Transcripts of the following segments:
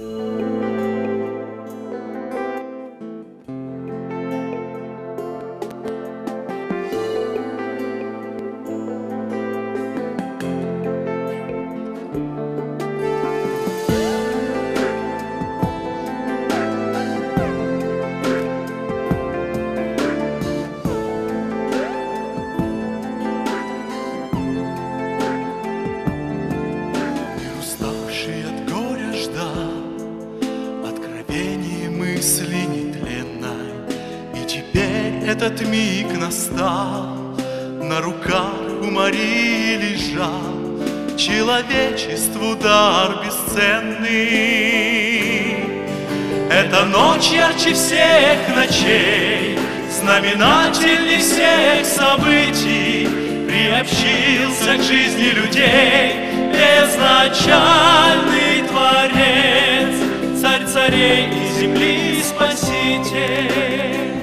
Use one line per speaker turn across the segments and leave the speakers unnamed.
Мысли нетленной, и теперь этот миг настал. На руках у Марии лежал человечеству дар бесценный. Эта ночь ярче всех ночей, знаменательней всех событий, приобщился к жизни людей безначальный Творец, Царь царей и земли Спаситель.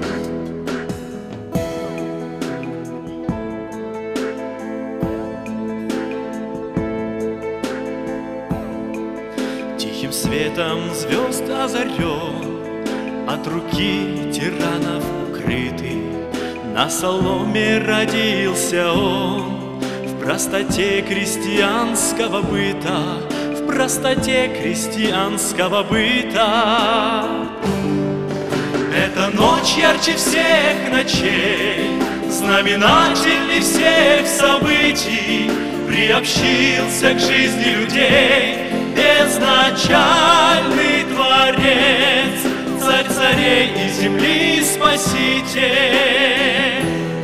Тихим светом звезд озарен, от руки тиранов укрытый, на соломе родился он, в простоте крестьянского быта, в простоте крестьянского быта. Эта ночь ярче всех ночей, знаменательней всех событий, приобщился к жизни людей безначальный Творец, Царь царей и земли Спаситель.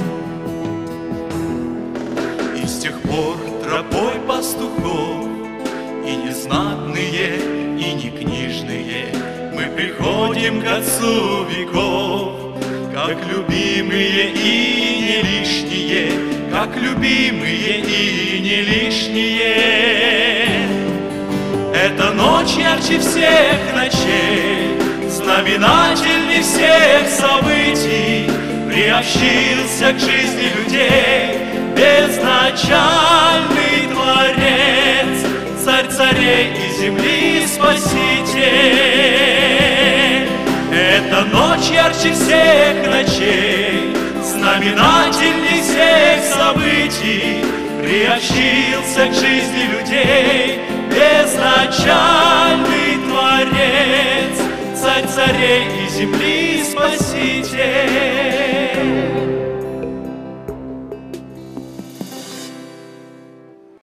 И с тех пор тропой пастухов, и незнатные, и не книжные, мы приходим к Отцу веков, как любимые и не лишние, как любимые и не лишние. Эта ночь ярче всех ночей, знаменательней всех событий, приобщился к жизни людей безначальный Творец, Царь царей и земли Спаситель. Эта ночь ярче всех ночей, знаменательней всех событий, приобщился к жизни людей безначальный Творец, Царь царей и земли Спаситель.